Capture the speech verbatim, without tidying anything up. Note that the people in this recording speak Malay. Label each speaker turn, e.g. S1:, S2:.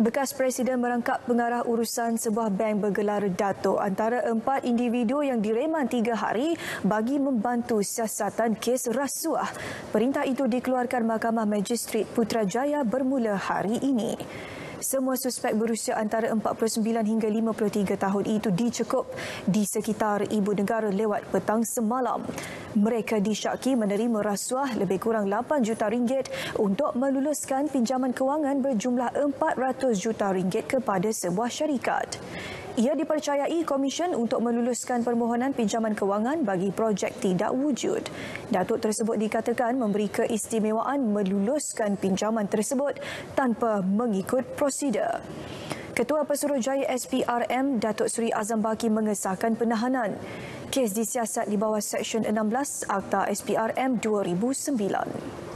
S1: Bekas Presiden merangkap pengarah urusan sebuah bank bergelar Dato' antara empat individu yang direman tiga hari bagi membantu siasatan kes rasuah. Perintah itu dikeluarkan Mahkamah Magistrat Putrajaya bermula hari ini. Semua suspek berusia antara empat puluh sembilan hingga lima puluh tiga tahun itu dicekup di sekitar ibu negara lewat petang semalam. Mereka disyaki menerima rasuah lebih kurang lapan juta ringgit untuk meluluskan pinjaman kewangan berjumlah empat ratus juta ringgit kepada sebuah syarikat. Ia dipercayai Komisen untuk meluluskan permohonan pinjaman kewangan bagi projek tidak wujud. Datuk tersebut dikatakan memberi keistimewaan meluluskan pinjaman tersebut tanpa mengikut prosedur. Ketua Pesuruhjaya S P R M Datuk Seri Azam Baki mengesahkan penahanan. Kes disiasat di bawah Seksyen enam belas Akta S P R M dua ribu sembilan.